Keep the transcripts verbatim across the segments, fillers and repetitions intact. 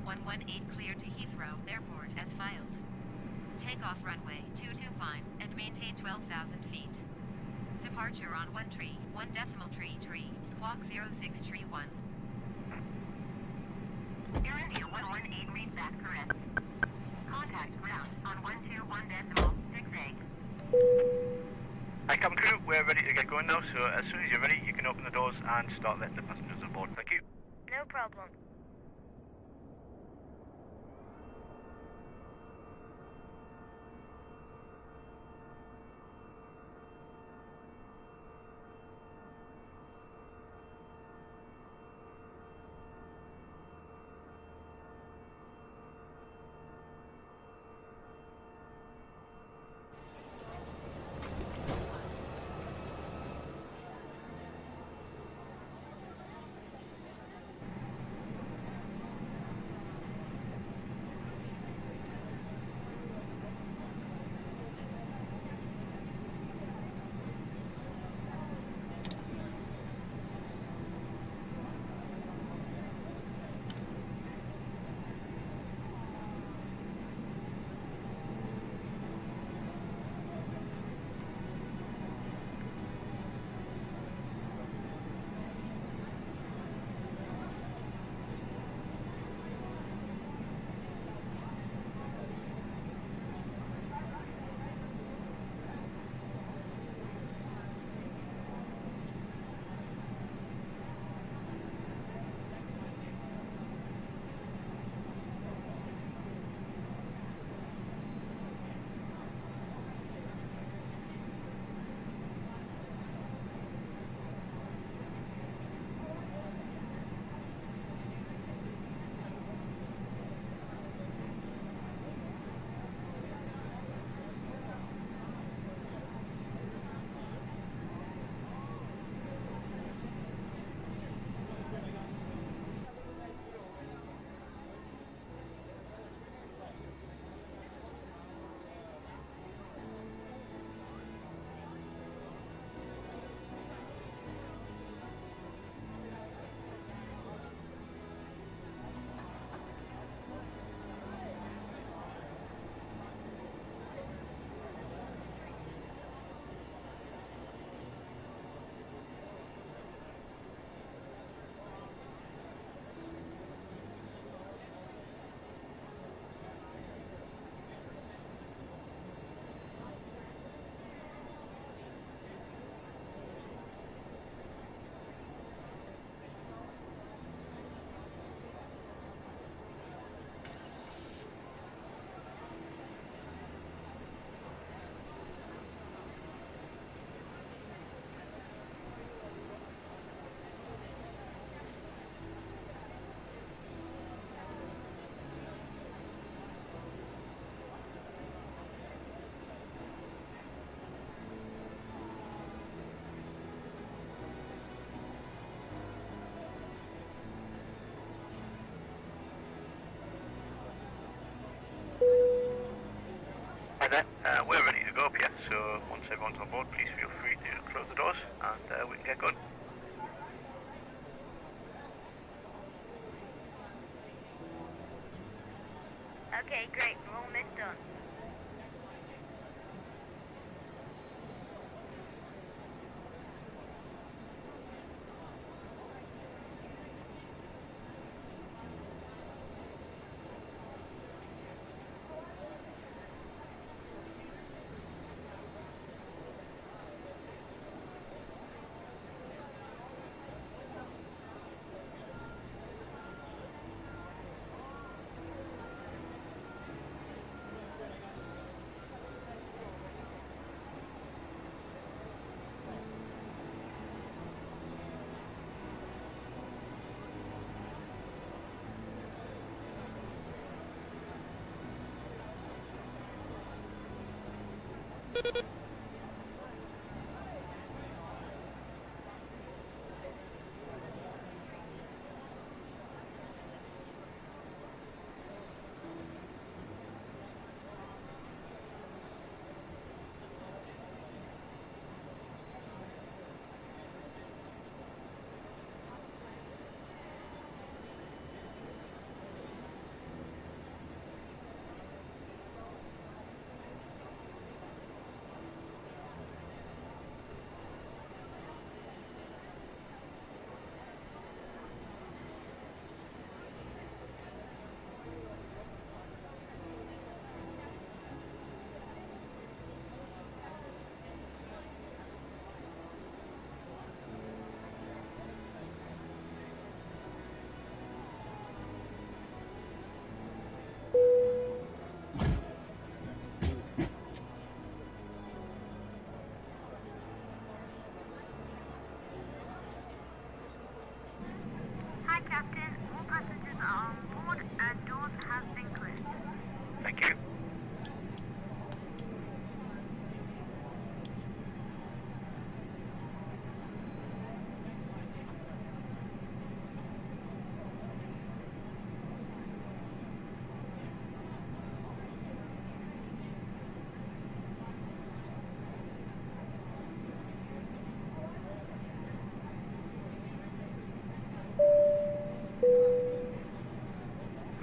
one one eight cleared to Heathrow Airport as filed. Takeoff runway two two five and maintain twelve thousand feet. Departure on one tree, one decimal tree tree, squawk zero six tree one. Air India one one eight reads that correct. Contact ground on one two one decimal six eight. Hi cabin crew, we're ready to get going now, so as soon as you're ready you can open the doors and start letting the passengers on board. Thank you. No problem. Hi there, uh, we're ready to go up here, so once everyone's on board please feel free to close the doors and uh, we can get going. Okay, great. We're almost done.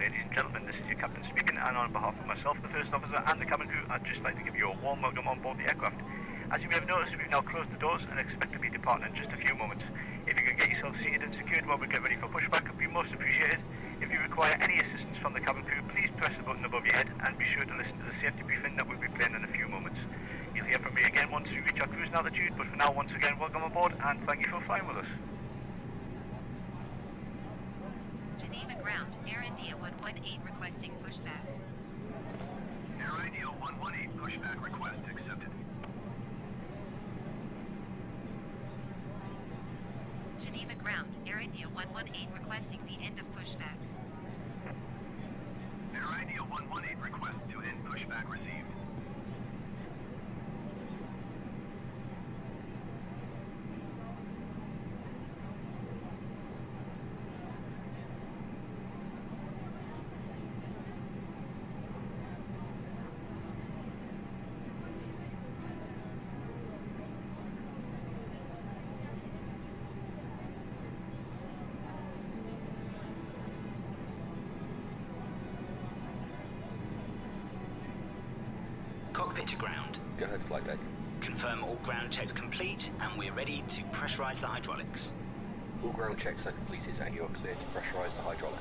ladies and gentlemen, this is your captain speaking, and on behalf of myself, the first officer, and the cabin crew, I'd just like to give you a warm welcome on board the aircraft. As you may have noticed, we've now closed the doors and expect to be departing in just a few moments. If you can get yourself seated and secured while we get ready for pushback, it would be most appreciated. If you require any assistance from the cabin crew, please press the button above your head and be sure to listen to the safety briefing that we'll be playing in a few moments. You'll hear from me again once we reach our cruising altitude, but for now, once again, welcome aboard and thank you for flying with us. Geneva ground, Air India one one eight requesting pushback. Air India one one eight pushback request accepted. Geneva ground, Air India one one eight requesting the end of pushback. Air India one one eight request to end pushback received. Cockpit to ground. Go ahead, flight deck. Confirm all ground checks complete and we're ready to pressurize the hydraulics. All ground checks are completed and you are clear to pressurize the hydraulics.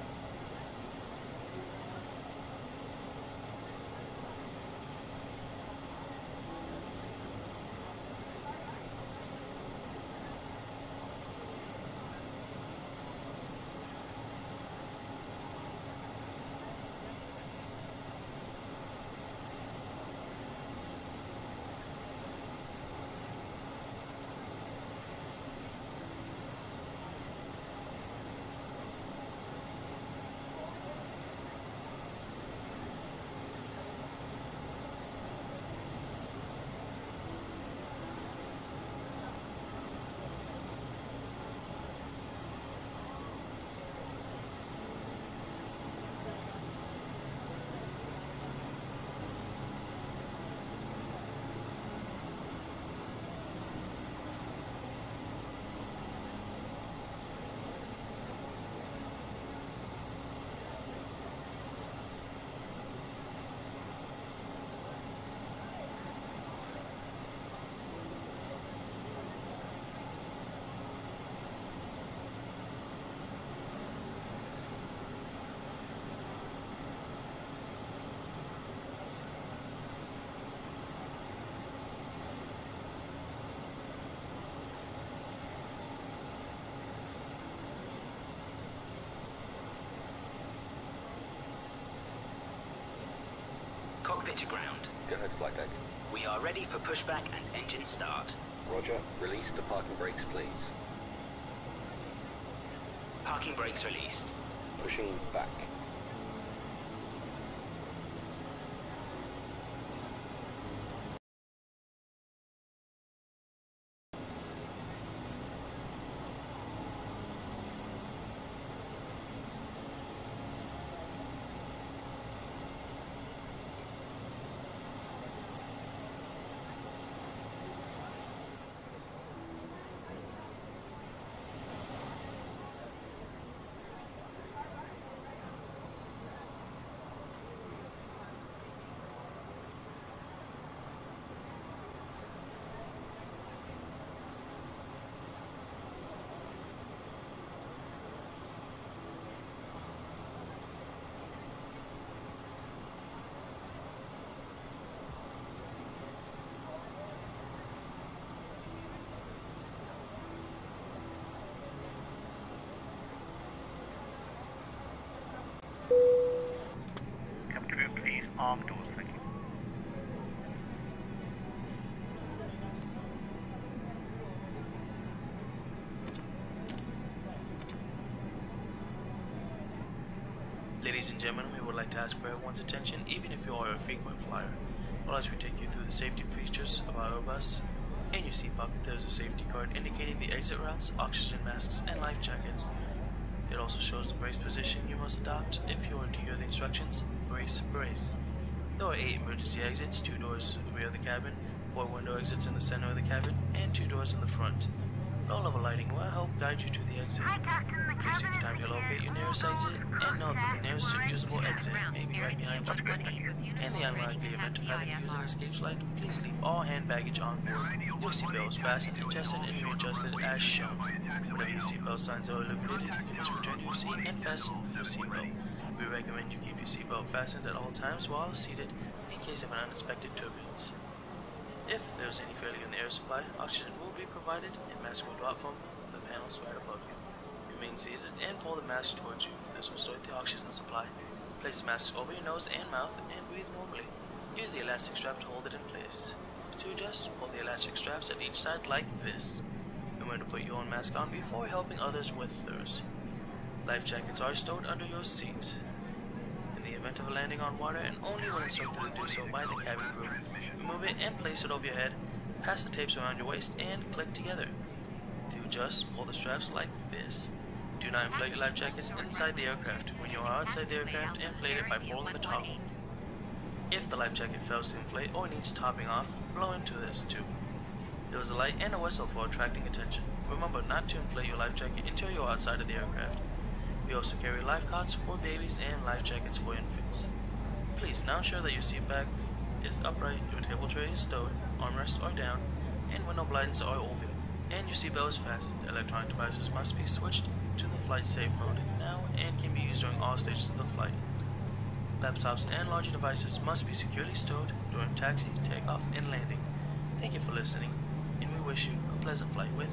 Cockpit to ground. Go ahead, flight deck. We are ready for pushback and engine start. Roger. Release the parking brakes, please. Parking brakes released. Pushing back. Cabin crew, please arm doors, thank you. Ladies and gentlemen, we would like to ask for everyone's attention, even if you are a frequent flyer. While as we take you through the safety features of our bus, in your seat pocket there is a safety card indicating the exit routes, oxygen masks, and life jackets. It also shows the brace position you must adopt if you are to hear the instructions. Brace, brace. There are eight emergency exits, two doors in the rear of the cabin, four window exits in the center of the cabin, and two doors in the front. Low-level lighting will help guide you to the exit. Hi, Captain. The Please take the time to locate your nearest exit and note that the nearest usable exit may be right behind you. In the unlikely event of having to use an escape slide, please leave all hand baggage on board. Your seatbelt is fastened, adjusted, and readjusted as shown. Whenever your seatbelt signs are illuminated, you must return to your seat and fasten your seatbelt. We recommend you keep your seatbelt fastened at all times while seated in case of an unexpected turbulence. If there is any failure in the air supply, oxygen will be provided and mask will drop from the panels right above you. Remain seated and pull the mask towards you. This will start the oxygen supply. Place the mask over your nose and mouth and breathe normally. Use the elastic strap to hold it in place. To adjust, pull the elastic straps at each side like this. Remember to put your own mask on before helping others with theirs. Life jackets are stowed under your seat. In the event of a landing on water, and only when instructed to do so by the cabin crew, remove it and place it over your head, pass the tapes around your waist, and click together. To adjust, pull the straps like this. Do not inflate your life jackets inside the aircraft. When you are outside the aircraft, inflate it by pulling the toggle. If the life jacket fails to inflate or needs topping off, blow into this tube. There is a light and a whistle for attracting attention. Remember not to inflate your life jacket until you are outside of the aircraft. We also carry life cots for babies and life jackets for infants. Please now ensure that your seat back is upright, your table tray is stowed, armrests are down, and window blinds are open, and your seatbelt is fastened. Electronic devices must be switched to the flight safe mode now and can be used during all stages of the flight. Laptops and larger devices must be securely stowed during taxi, takeoff, and landing. Thank you for listening, and we wish you a pleasant flight with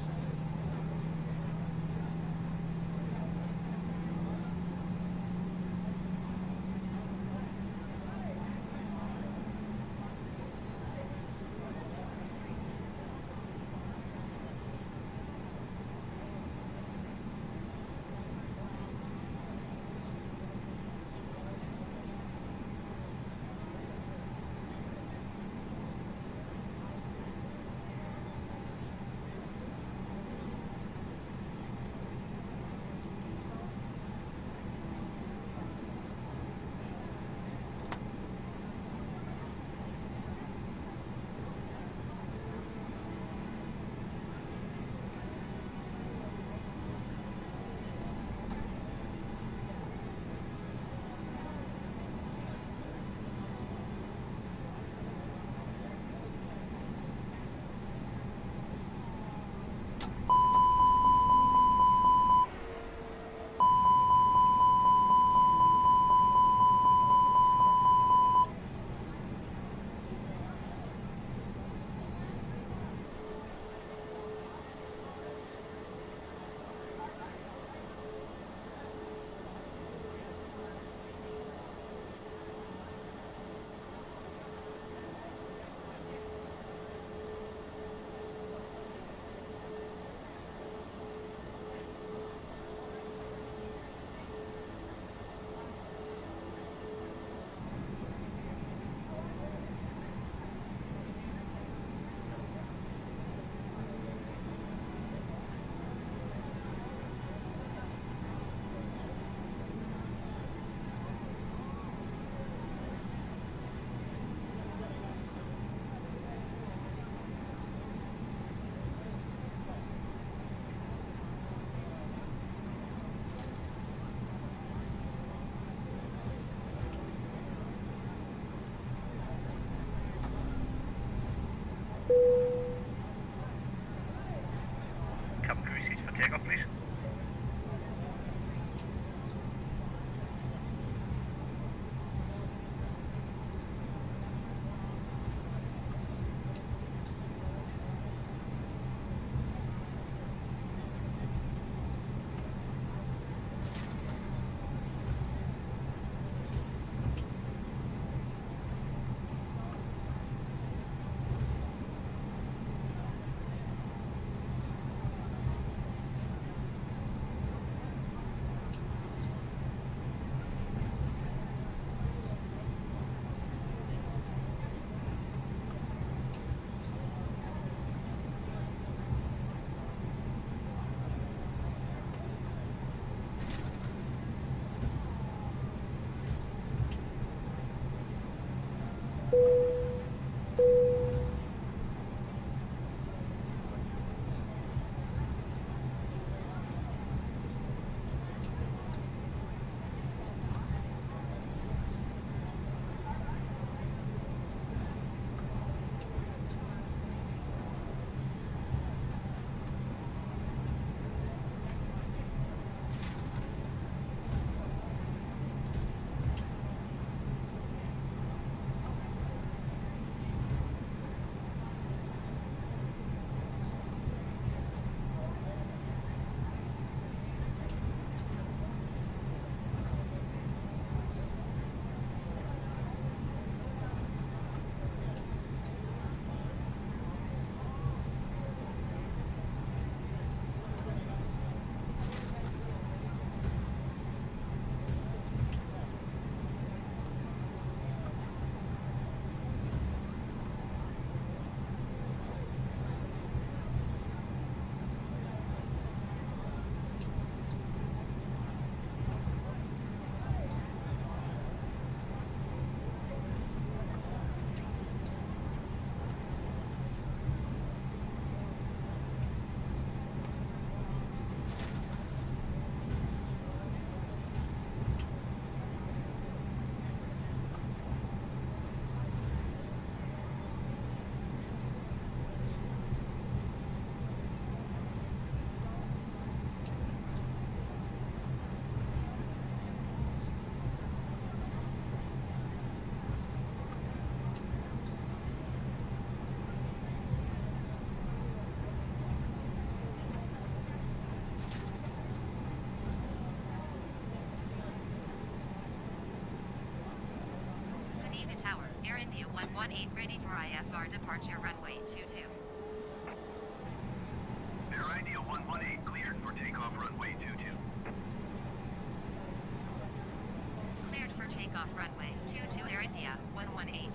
one one eight ready for I F R departure runway two two. Air India one one eight cleared for takeoff runway two two. Cleared for takeoff runway two two Air India one one eight.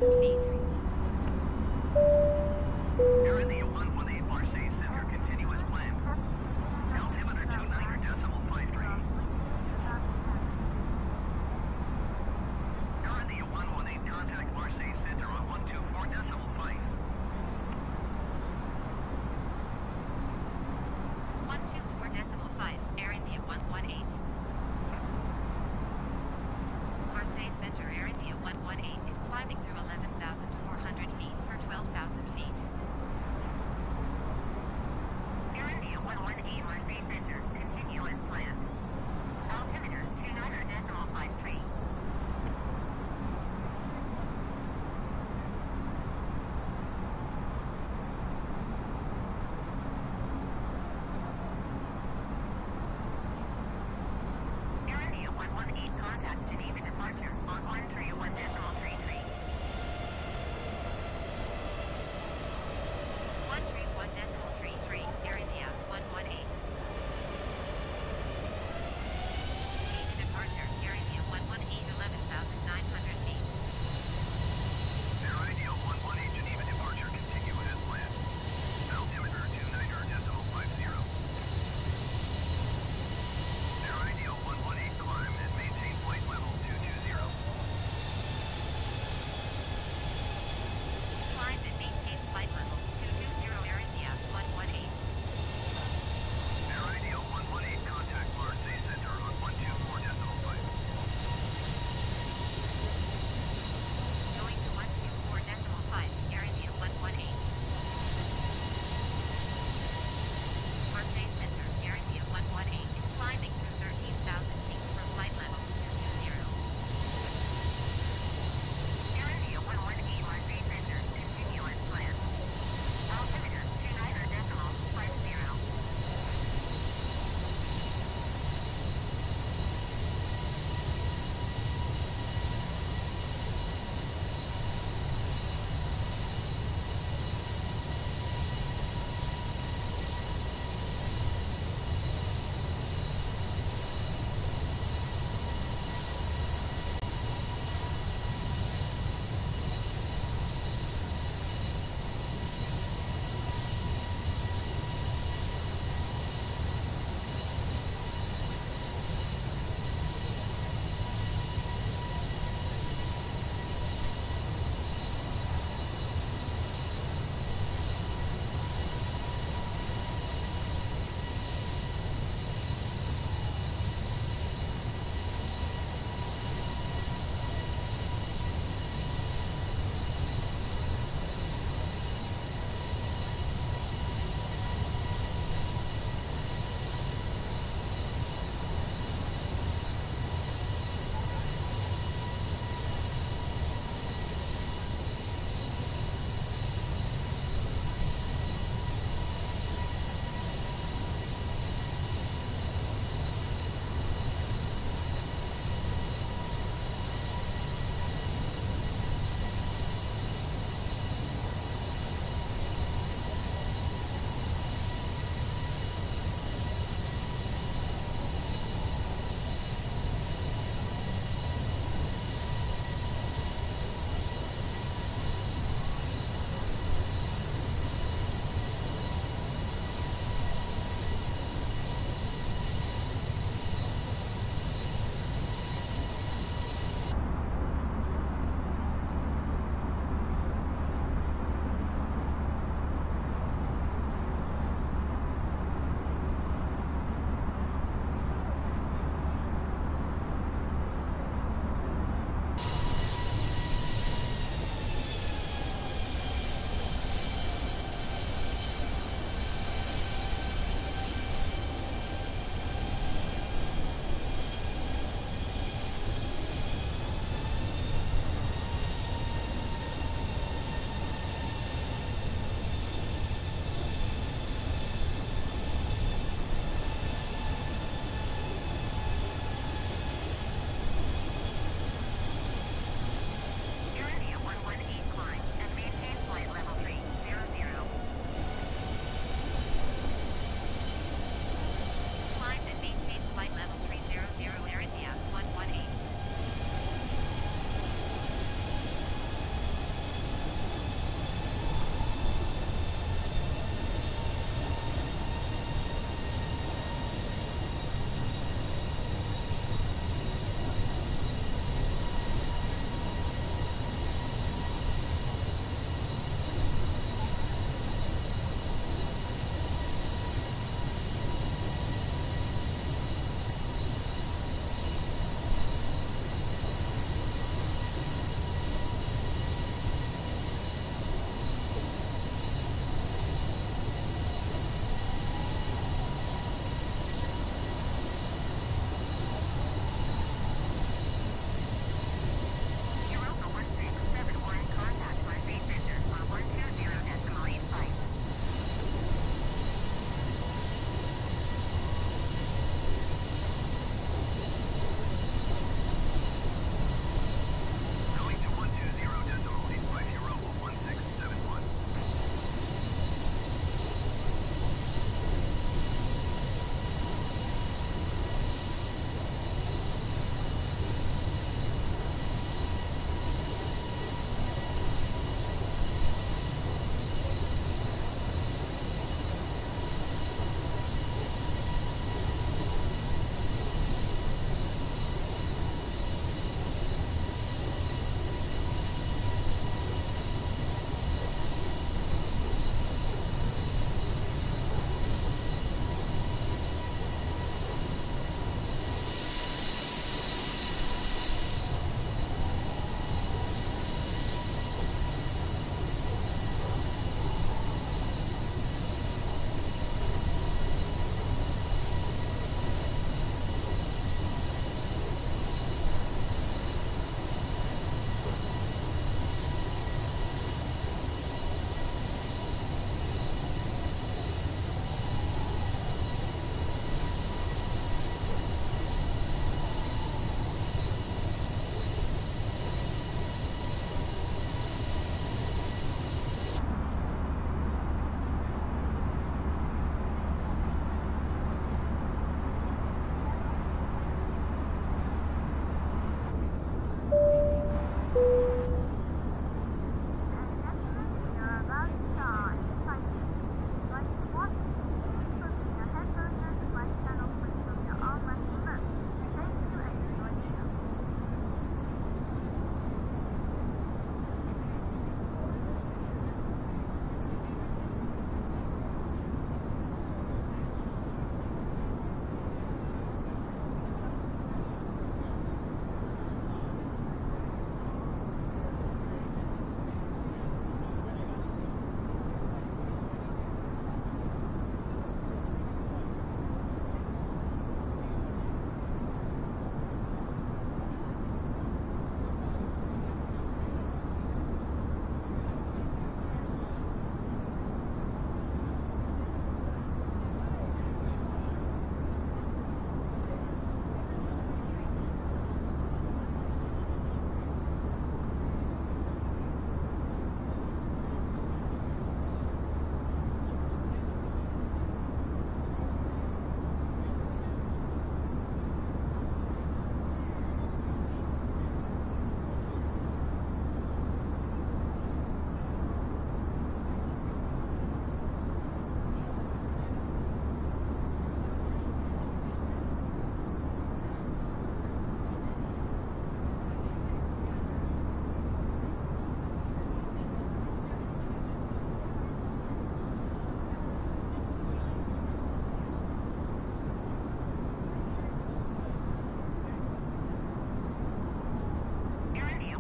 feet. Air India one one eight Marseille Center, continue as planned. Altimeter two nine decimal five three. Air India one one eight, contact Marseille Center on one two four decimal five. one two four decimal five, Air India one one eight. Marseille Center, Air India one one eight is climbing through eleven thousand.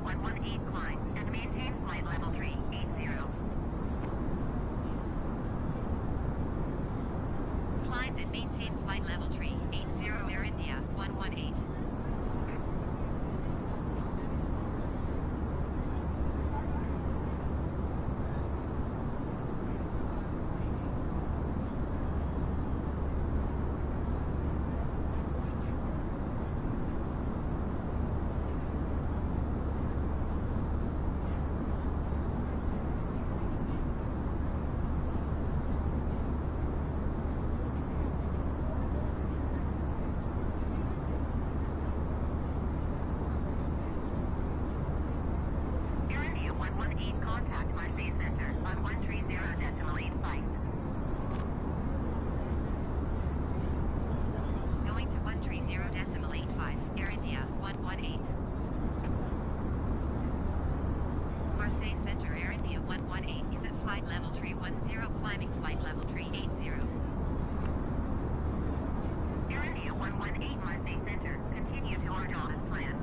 one one eight, climb and maintain flight level three eighty. Climb and maintain flight level three eighty, Air India one one eight. Contact Marseille Center on one three zero decimal eight flight. Going to one three zero decimal eight five, Air India one one eight. Marseille Center, Air India one one eight is at flight level three one zero, climbing flight level three eighty. Air India one one eight, Marseille Center, continue to Ordos as planned.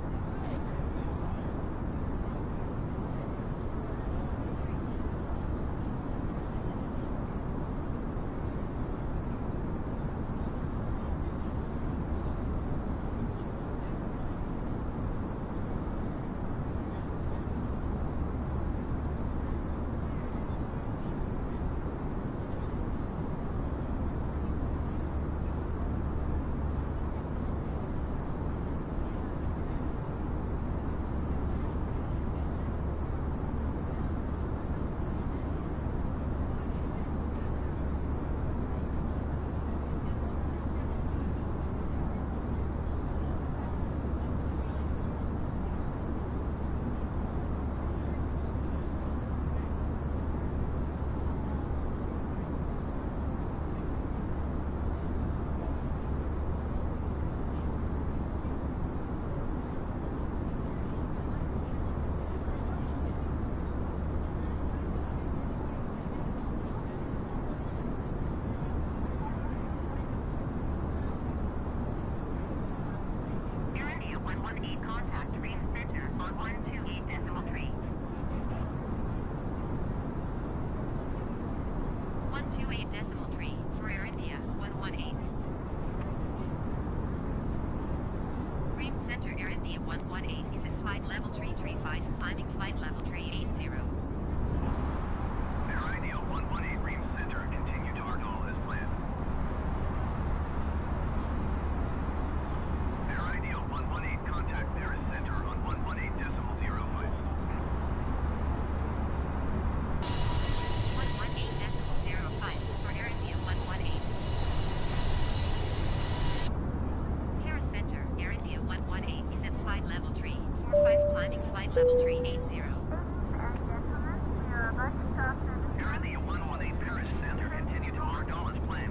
Contact Dream Center on one two eight decimal three. one two eight decimal three for Air India one one eight. Dream Center, Air India one one eight is at flight level three three five, climbing flight level three eighty. Air India one one eight, Dream Center, continue to Ardal as planned. Air India one one eight, contact Paris Center on one one eight decimal zero five. one one eight decimal zero five for Air India one one eight. Paris Center, Air India one one eight is at flight level three four five, climbing flight level three eighty. Air India one one eight, Paris Center, continue to Ardal as planned.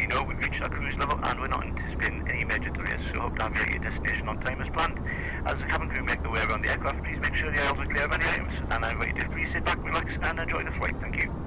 know, we've reached our cruise level and we're not anticipating any major delays, so hope to have you at your destination on time as planned. As the cabin crew make their way around the aircraft, please make sure the aisles are clear of any items, and I invite you to please sit back, relax and enjoy the flight. Thank you.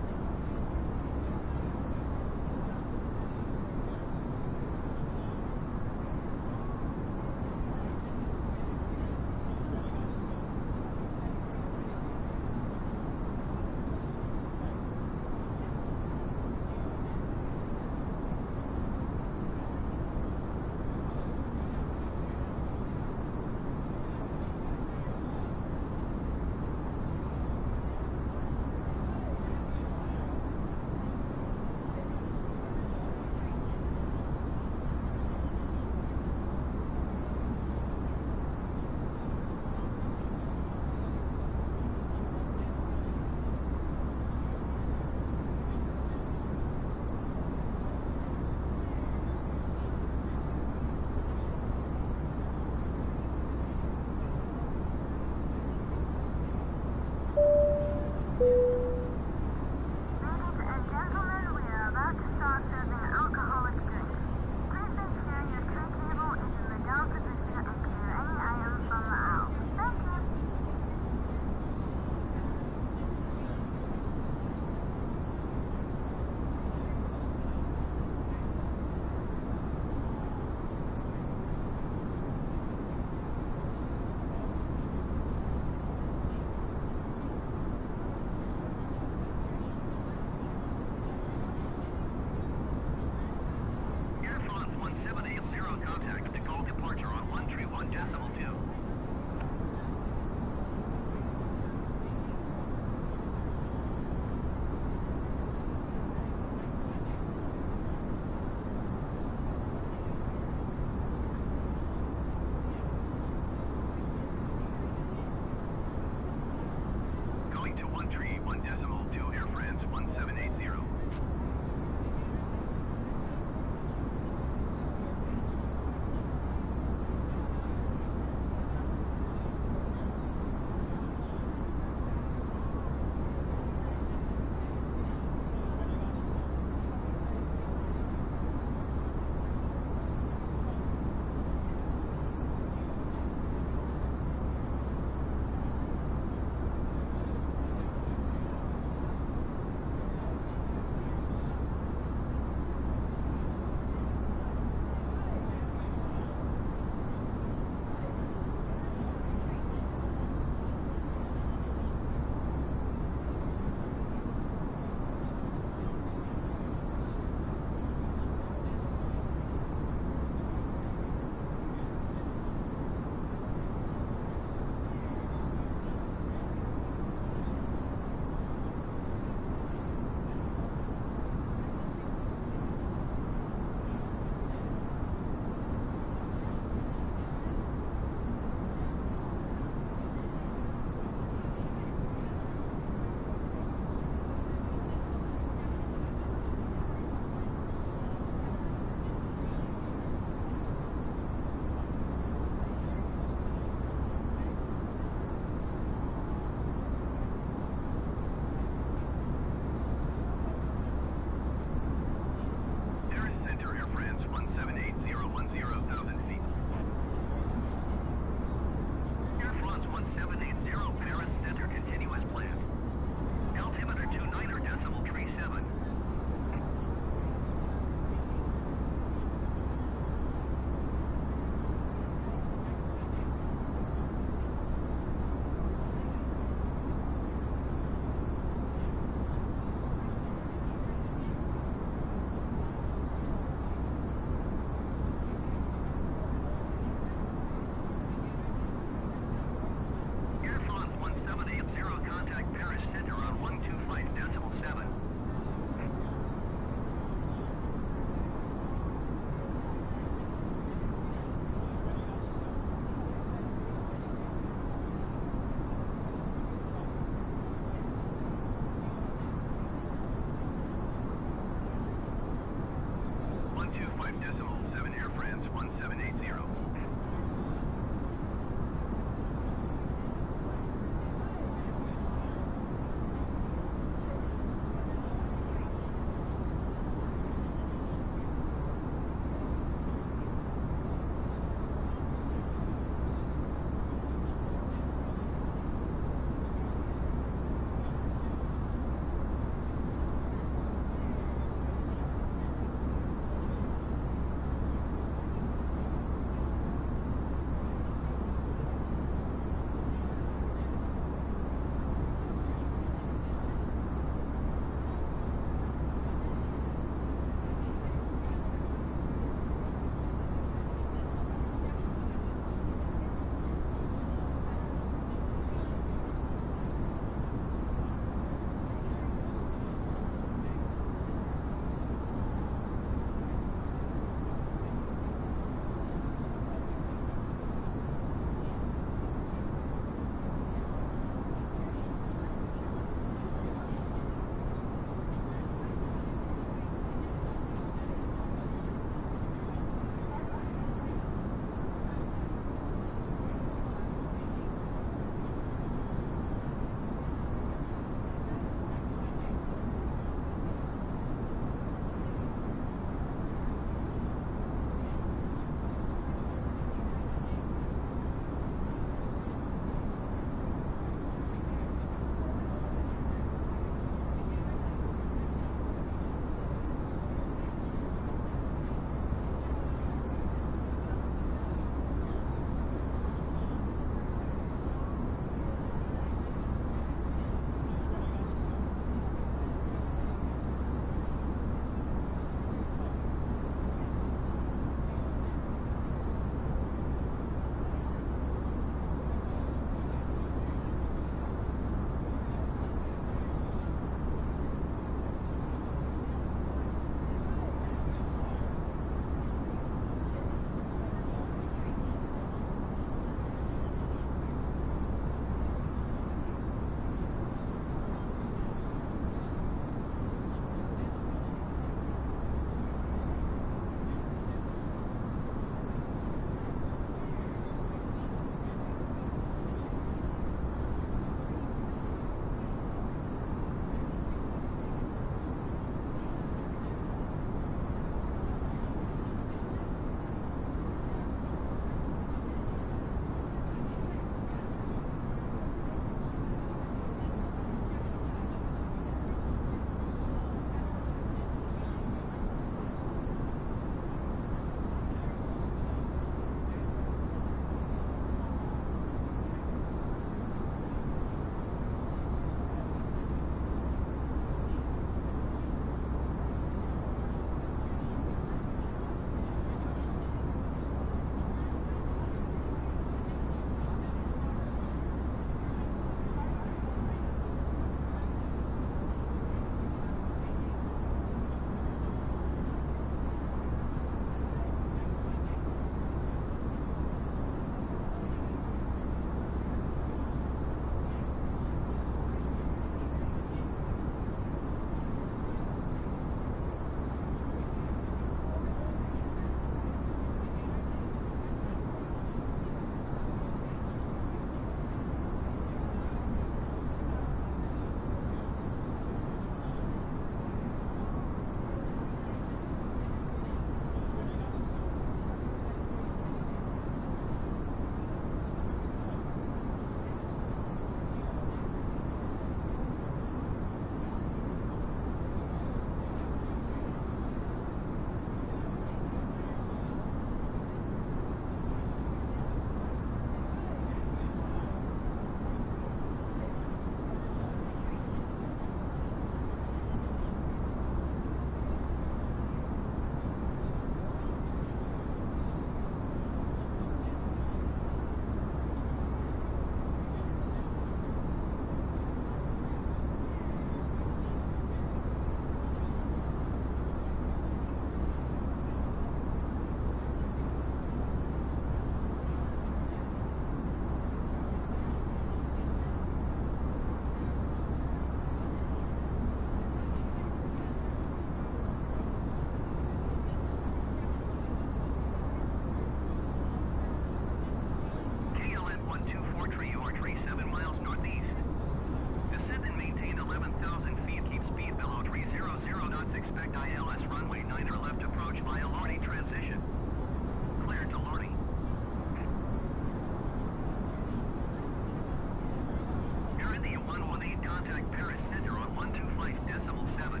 eight, contact Paris Center on one two five decimal seven.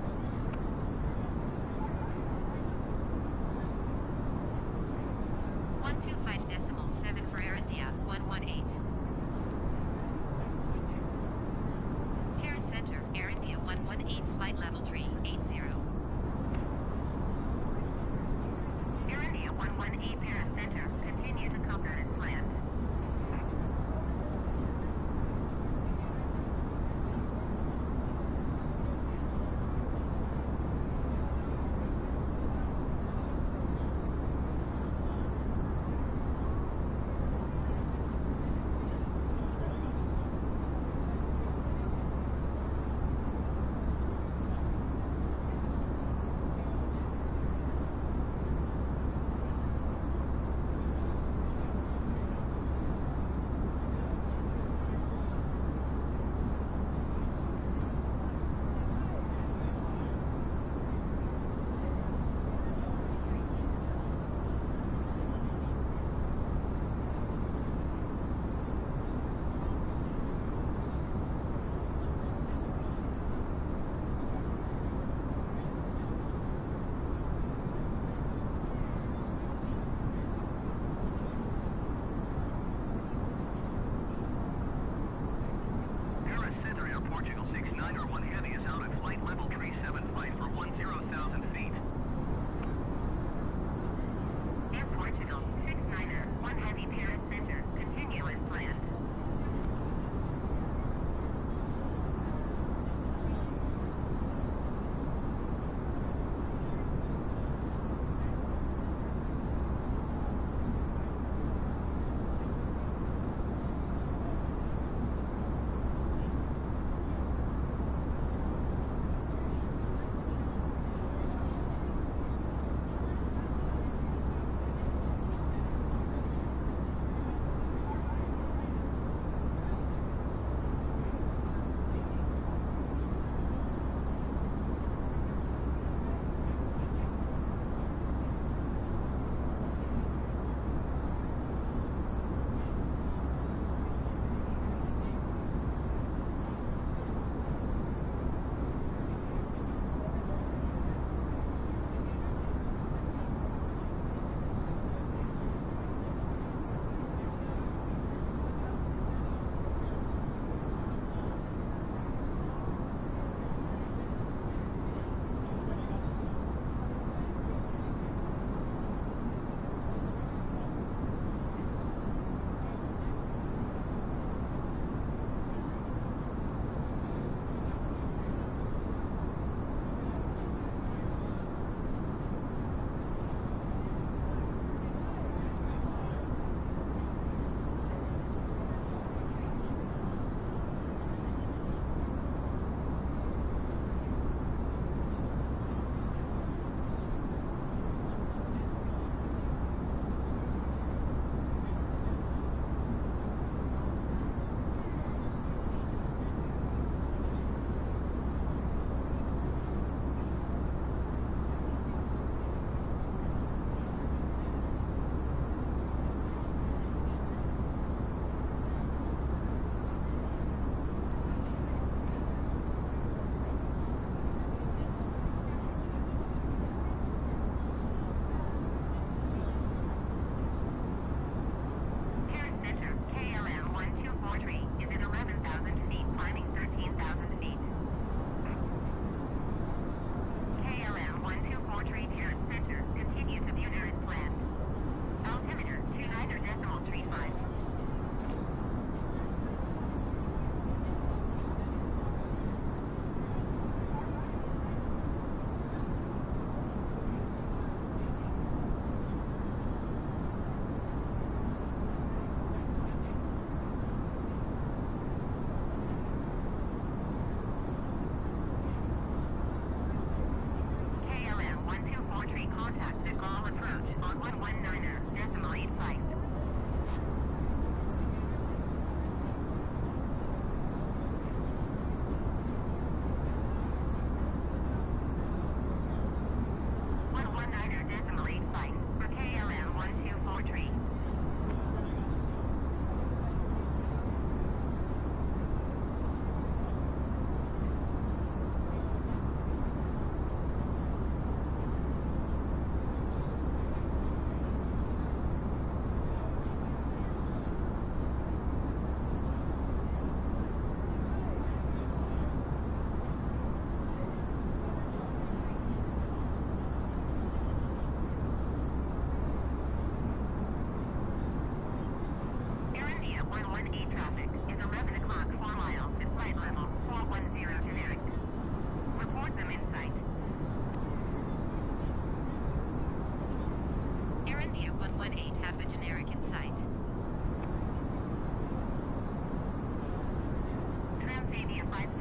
one two five decimal seven for Air India one one eight. Paris Center, Air India one one eight, flight level three eighty. Air India one one eight Paris Center, continue to combat as planned.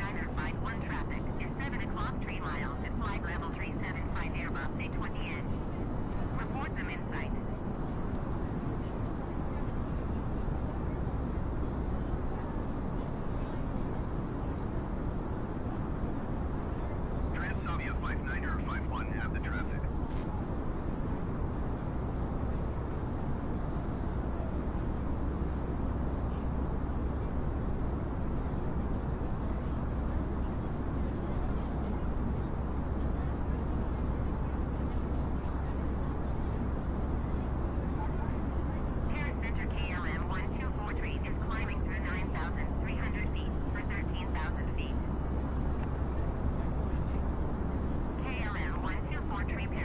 niner five one traffic is seven o'clock three miles at flight level three seven five Airbus A twenty N. Report them in sight. Transavia five niner five one have the traffic. Paris Center K L M one two four three is climbing through nine thousand three hundred feet for thirteen thousand feet. K L M one two four three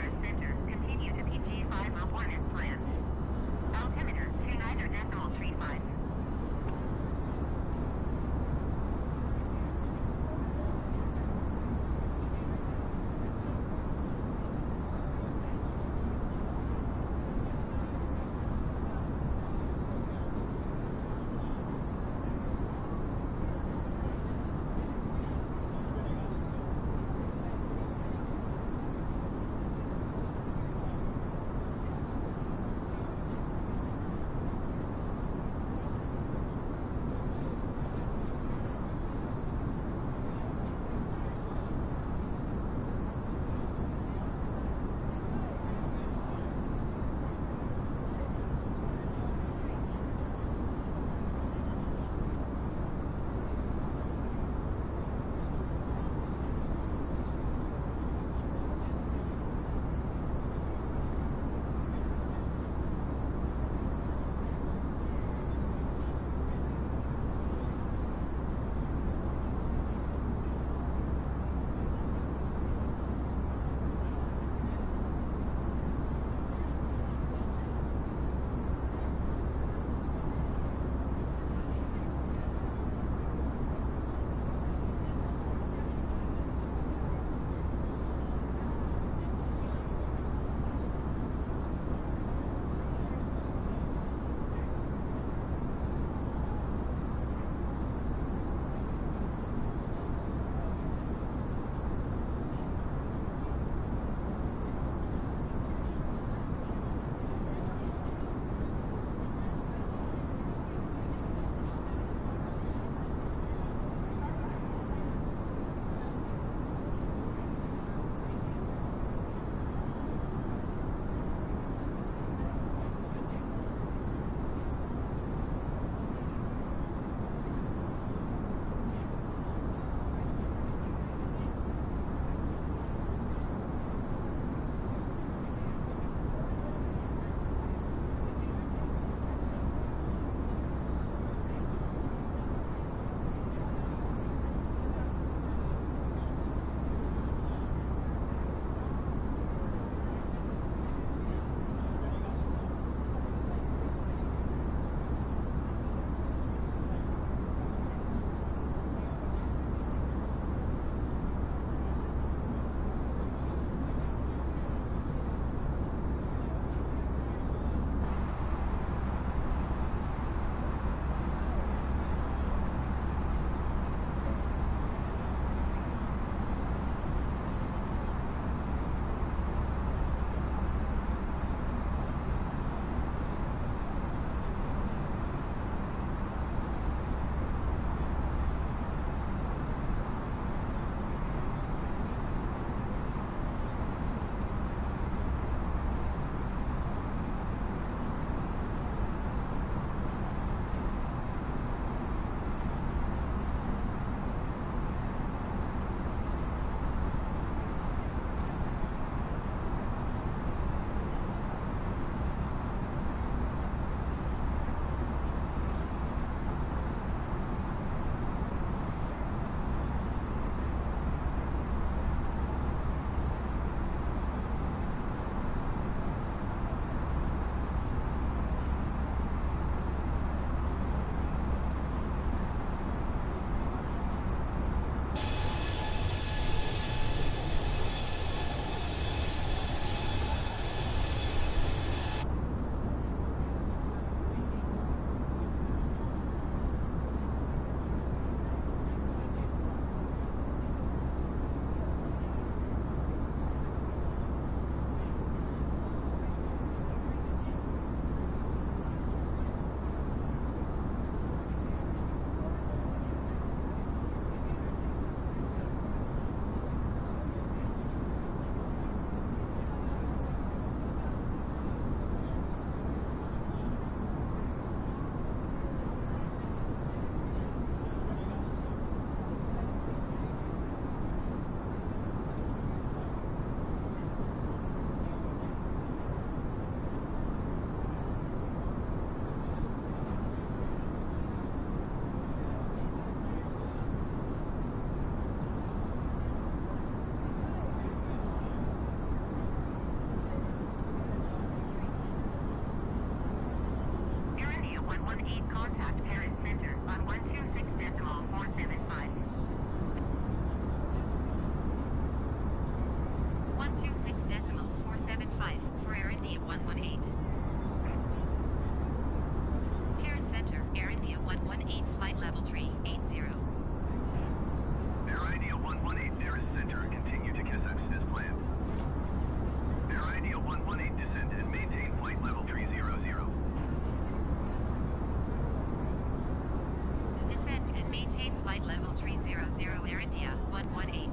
zero Air India one one eight.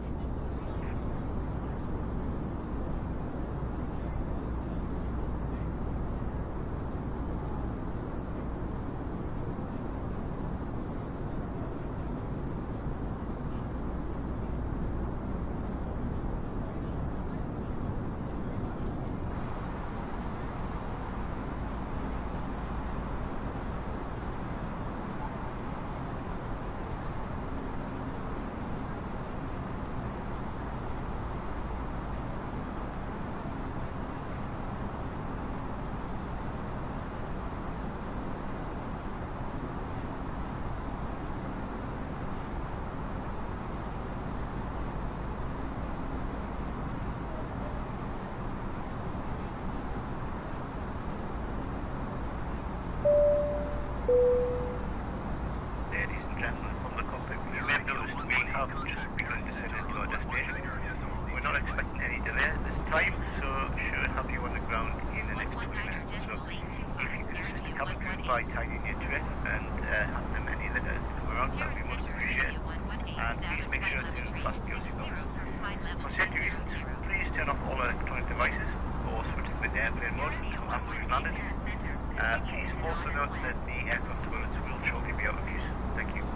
Ladies and gentlemen from the cockpit, you may have noticed we have just begun descending to our destination. We're not expecting any delay at this time, so should have you on the ground in the next twenty minutes. So if you could assist the cabin crew by tidying your tray and uh, have them any litter to come around, that would be most appreciated. And please make sure to fasten your seatbelt. For safety reasons, please turn off all electronic devices or switch them into airplane mode until after we've landed. Uh, please also note that the aircraft toilets will shortly be out of use. Thank you.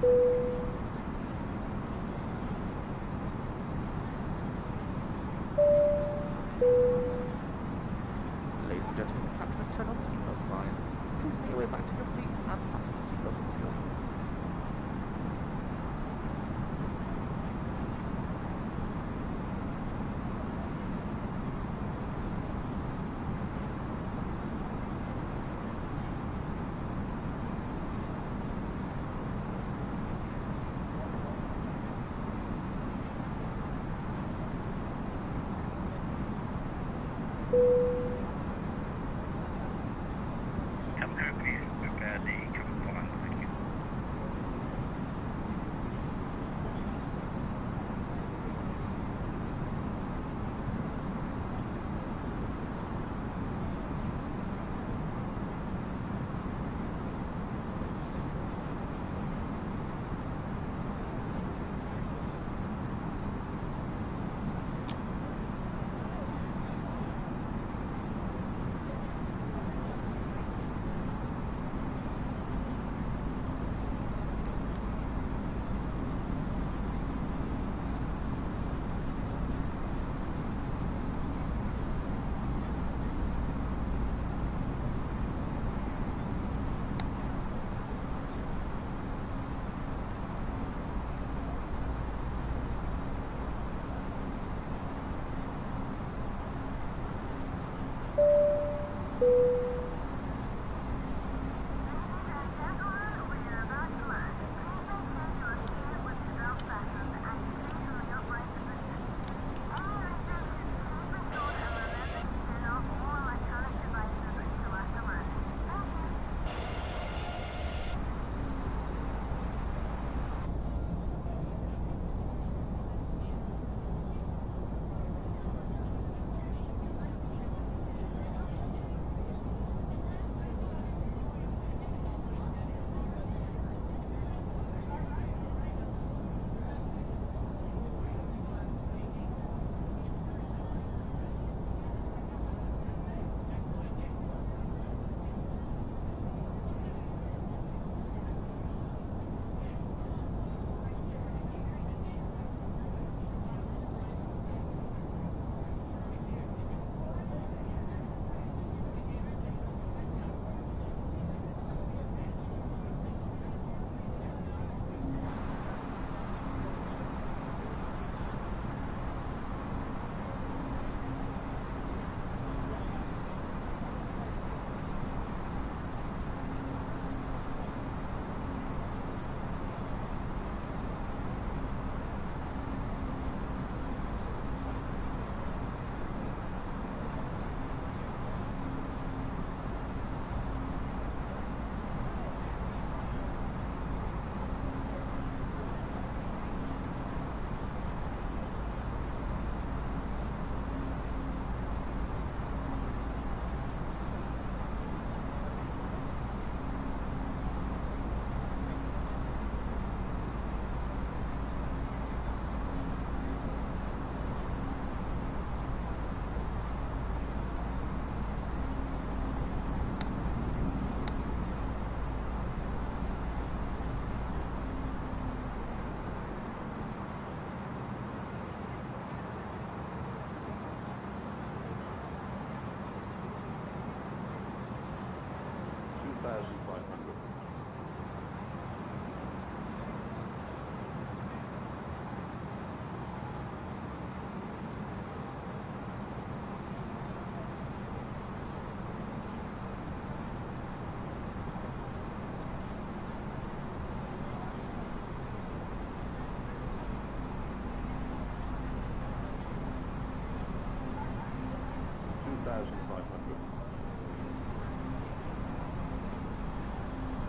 Ladies and gentlemen, the captain has turned on the seatbelt sign. Please make your way back to your seats and fasten your seatbelt securely. Cabin crew, please prepare the cabin for landing. Thank you. two thousand five hundred.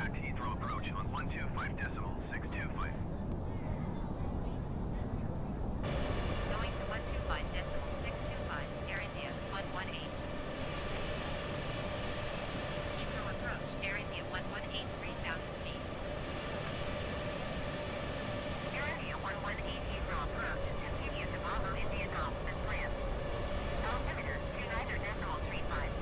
contact Heathrow approach on one two five decimal six two five. Going to one two five decimal six two five, Air India one one eight. Heathrow approach, Air India one one eight, three thousand feet. Air India one one eight Heathrow approach. Continue to Bravo India Golf and France. Altimeter two niner decimal three five.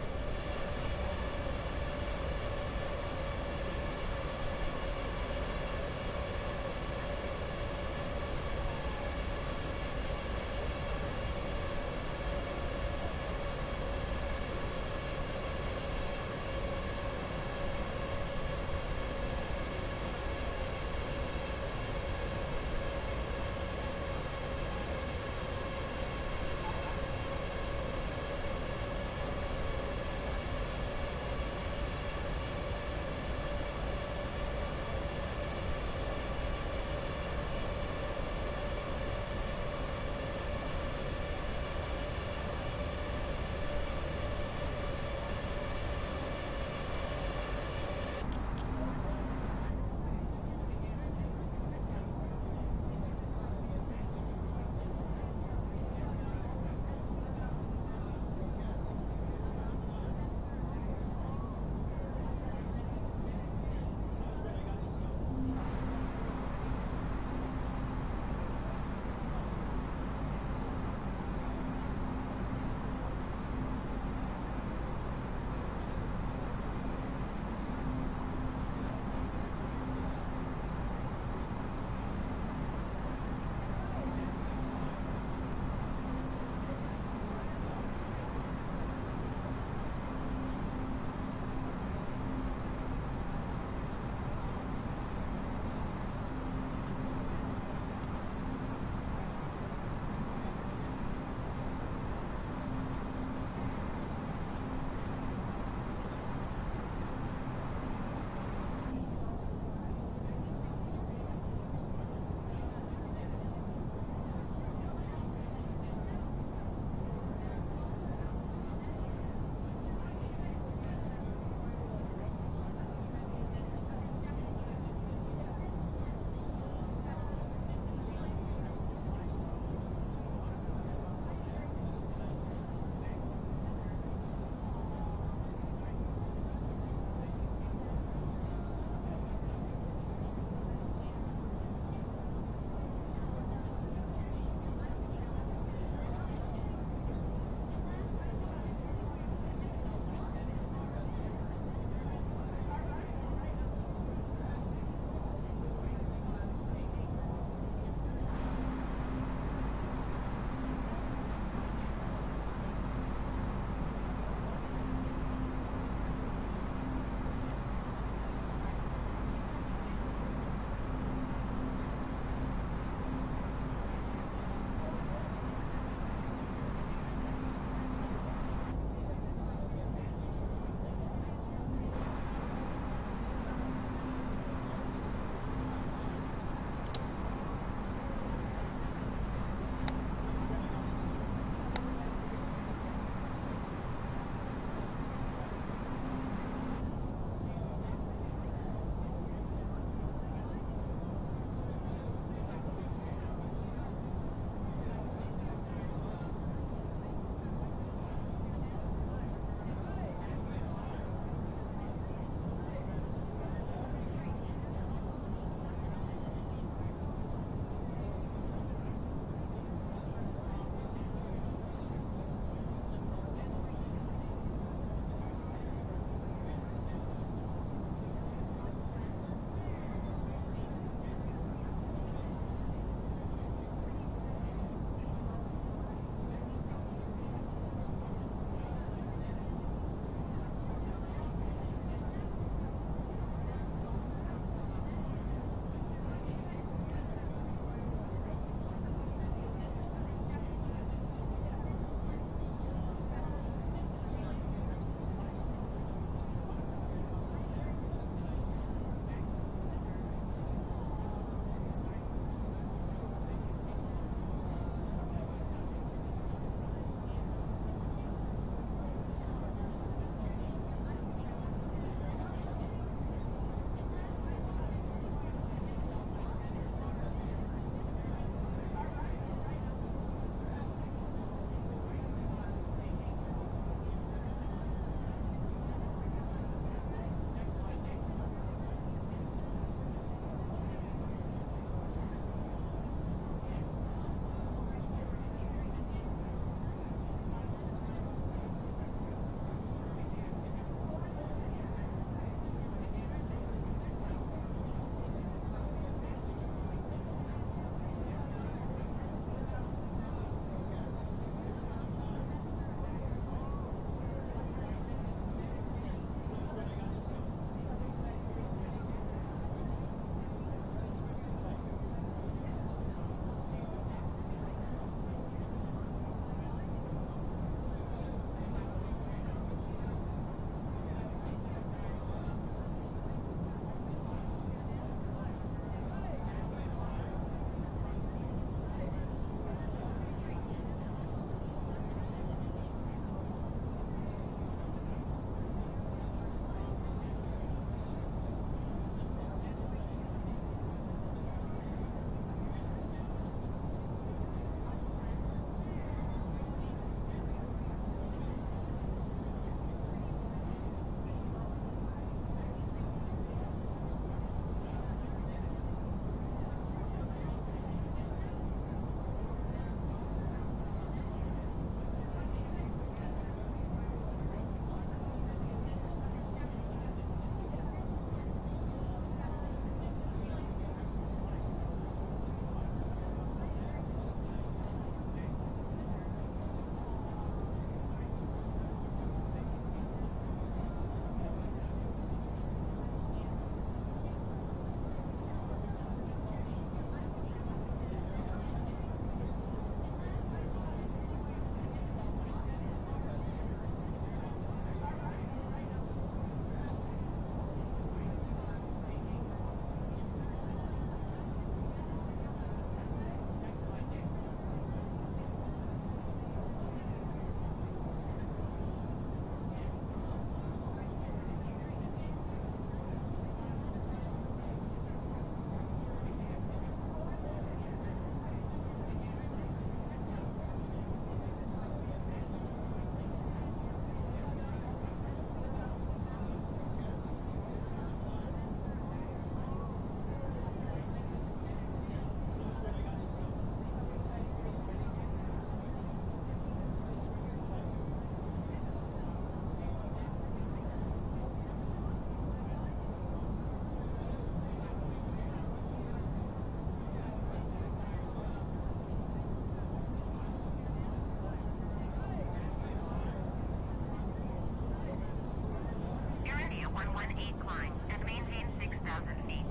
eight climb and maintain six thousand feet.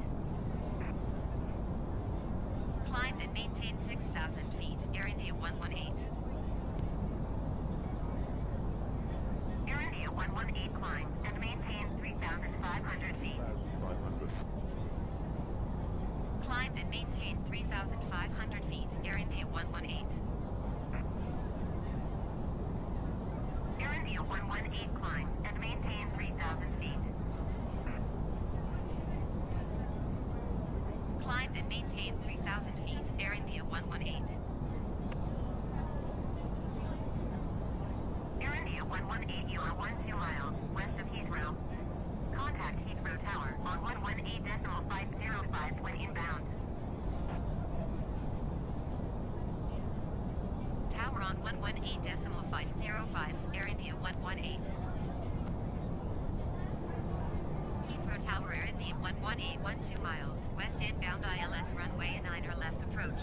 Climb and maintain six thousand feet. Air India one one eight. Air India one one eight climb and maintain three thousand five hundred feet. Climb and maintain three thousand five hundred feet. Air India one one eight. Air India one one eight climb and maintain three thousand feet. Climb and maintain three thousand feet. Air India one one eight. Air India one one eight, you are one two miles west of Heathrow. Contact Heathrow Tower on one one eight decimal five zero five when inbound. Tower on one one eight decimal five zero five. Air India one one eight. Heathrow Tower, Air India one one eight, one two miles west inbound I L S runway nine or left approach.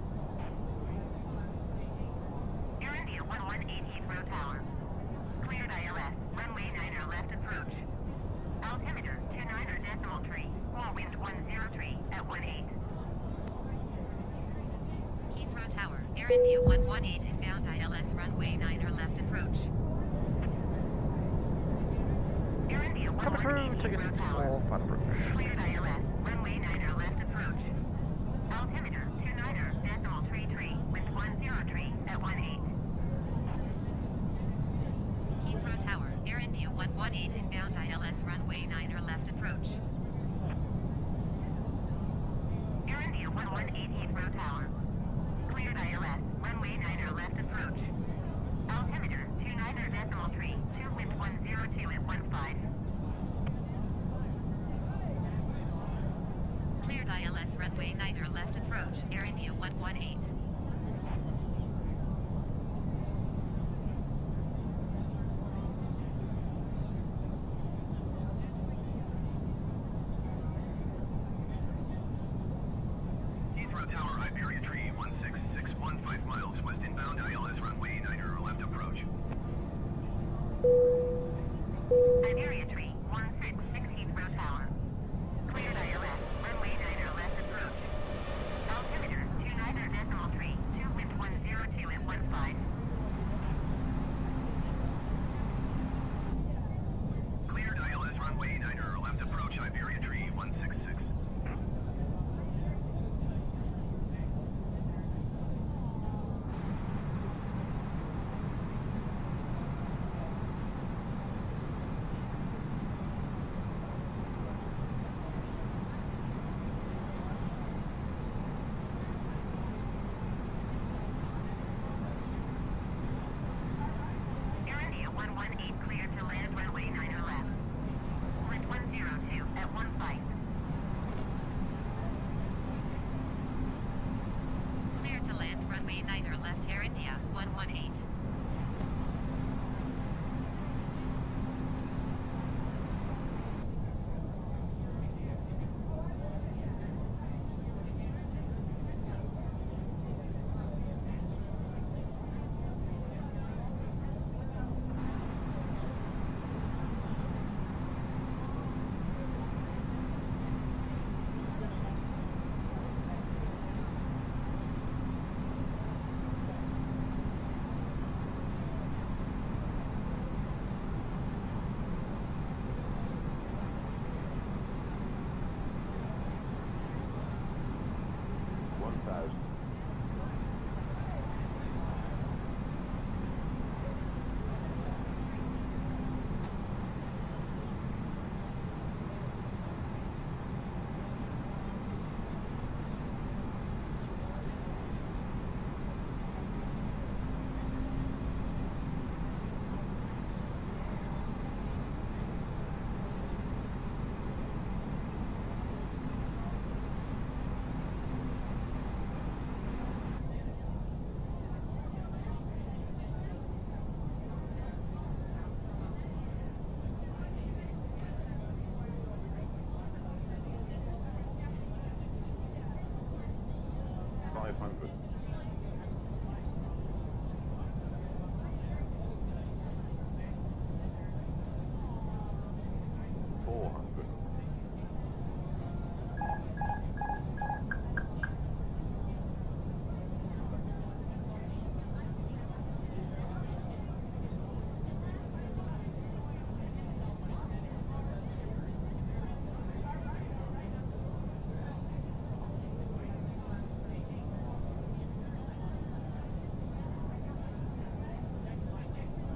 Air India one one eight Heathrow Tower. Cleared I L S, runway nine or left approach. Altimeter two nine or decimal tree, four wind one zero three at one eight. Heathrow Tower, Air India one one eight inbound I L S runway nine or left approach. Air India one Coming one eight through to your Heathrow seats Tower. for final approach. Cleared I L S, runway nine or left approach. Altimeter two nine or decimal tree tree, wind one zero three at one eight. Heathrow Tower, Air India one one eight inbound I L S runway nine or left approach. Air India one one eight Heathrow Tower. Cleared I L S, runway nine or left approach. Altimeter two nine or decimal tree, two wind one zero two at one five. Cleared I L S runway nine or left approach. Air India one one eight. Heathrow Tower, Iberia Tree, one six six one, five miles west inbound, I L S runway nine or left approach. Iberia Tree one six six Heathrow Tower. Cleared I L S, runway nine or left approach. Altimeter two nine or decimal tree, two wind one zero two at one five. Cleared I L S runway nine or left approach, Iberia Tree, one six six.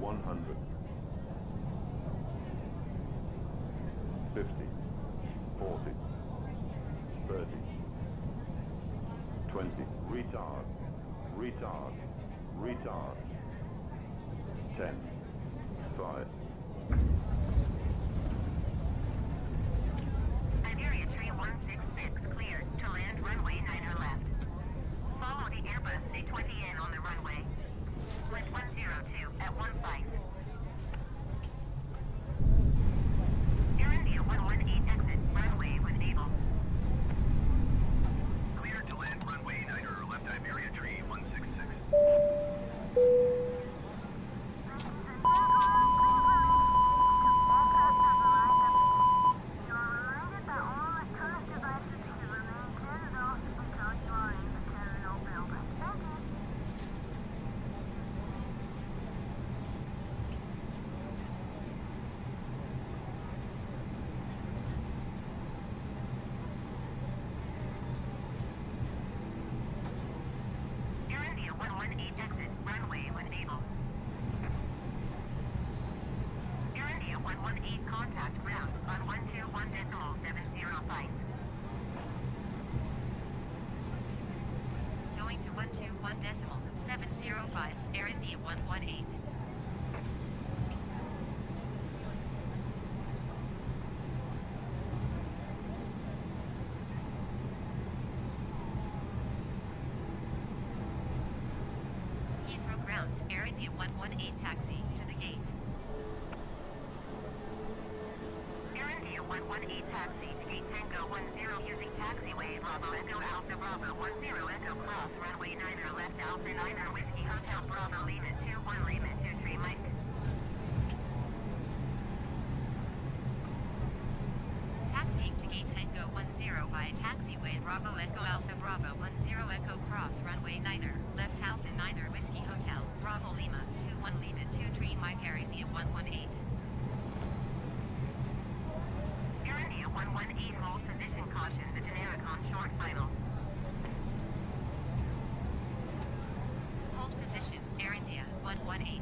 one hundred. fifty. forty. thirty. twenty. Retard. Retard. Retard. ten. five. Iberia Tree one six six cleared to land runway niner left. Follow the Airbus A twenty in on the runway. Wind one zero two at one five. Air India one one eight exit runway when able. Cleared to land runway niner left Iberia Tree one six six. Air India one one eight exit runway when able. Air India one one eight contact ground on one two one decimal seven zero five. Going to one two one decimal seven zero five, Air India one one eight. Heathrow ground, Air India one one eight taxi to the gate. Air India one one eight taxi to gate Tango one zero using taxiway Bravo Echo Alpha Bravo one zero Echo cross runway niner left Alpha niner Whiskey Hotel Bravo Lima two one Lima two three Mike. Taxiing to gate Tango one zero via taxiway Bravo Echo Alpha Bravo one zero Echo cross runway niner left Alpha niner Whiskey Hotel Bravo Lima two one Lima two three Mike Air India one one eight. Air India one one eight hold position caution the generic on short final. Hold position, Air India one one eight.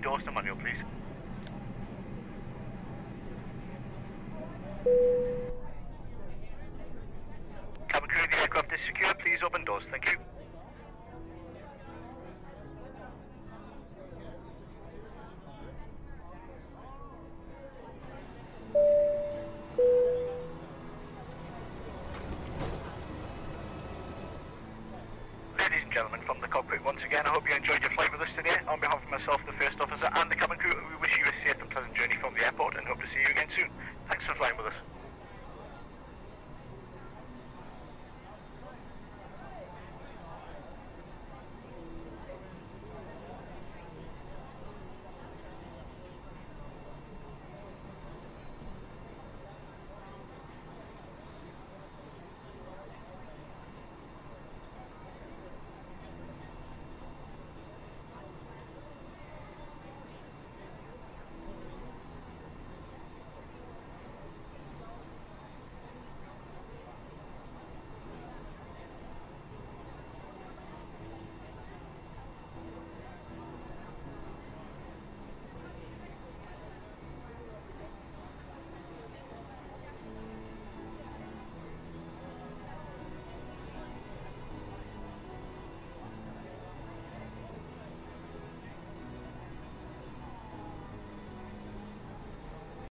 doors to manual, please. Cabin crew, the aircraft is secure. Please open doors. Thank you. Ladies and gentlemen, from the cockpit once again, I hope you enjoyed your flight with us today. On behalf of myself, the First